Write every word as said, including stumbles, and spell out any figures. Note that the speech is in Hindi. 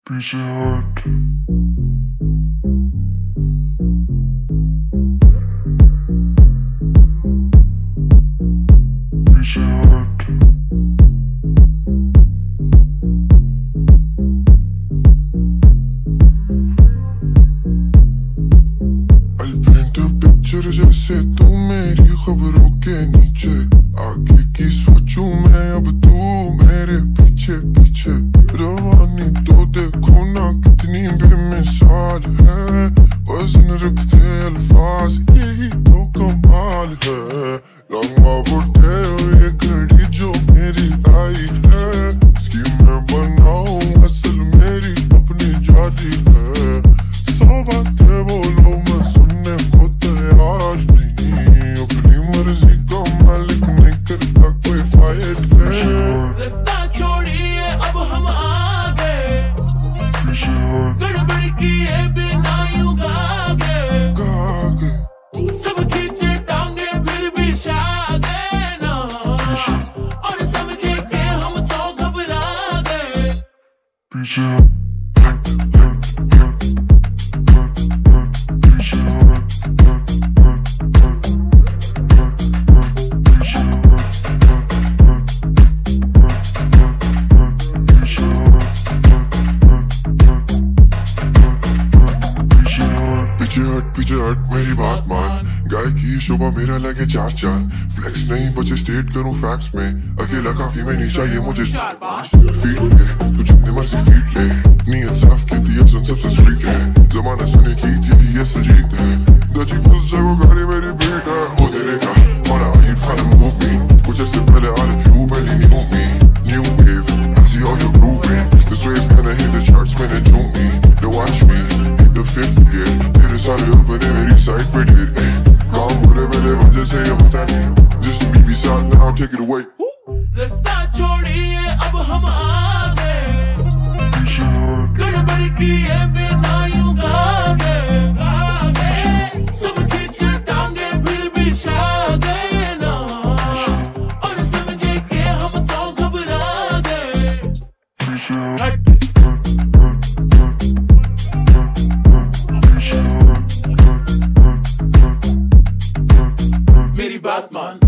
Peechay Hutt. Peechay Hutt. I'll paint a picture जैसे तू मेरी खबरों के नीचे, आगे की सोचूं मैं अब तू मेरे पीछे पीछे। रवानी तो देखो ना कितनी बेमिसाल है, वजन रखते अल्फाज यही तो कमाल है। लंबा बुढ़े ये घड़ी जो मेरी आई है, इसकी मैं बनाऊं असल मेरी अपनी जारी है। सौ बातें बोलो मैं सुनने को तैयार नहीं, अपनी मर्जी का मालिक नहीं करता कोई फायदा। रास्ता छोड़िए अब हम आ गए, गड़बड़ किए बिना यूं गा गए, सब खींचे टांगे फिर भी छा गए ना, और समझे के हम तो घबरा गए। Peechay Hutt. Peechay Hutt, मेरी बात मान, गायकी शोभा मेरा लगे चार चांद। फ्लेक्स नहीं बचे स्टेट करूं फैक्ट्स में, अकेला काफी में नहीं चाहिए मुझे फीट ले, तू जितने मर्जी फीट ले। नीयत साफ की थी अफसन सबसे स्वीट है, जमाना सुने की थी ये सुजीत है। दजी फंस जाओ गाड़ी मेरी बेटा, ओ तेरे का wanna are you trying to move me? कुछ ऐसे पहले all of you barely knew me. New wave, I see all you grooving, this wave's gonna hit the charts when it drew me. Now watch me hit the fifth gear, तेरे सारे अपने मेरी साइड पे ढेर। काम बोले मेरे वजह से ये होता नहीं, just be beside now take it away. रास्ता छोड़िए अब हम आ गए, गड़बड़ किए बिना यूं गा गए, सब खींचे टांगे फिर भी छा गए ना, और समझे के हम तो घबरा गए। मेरी बात मान।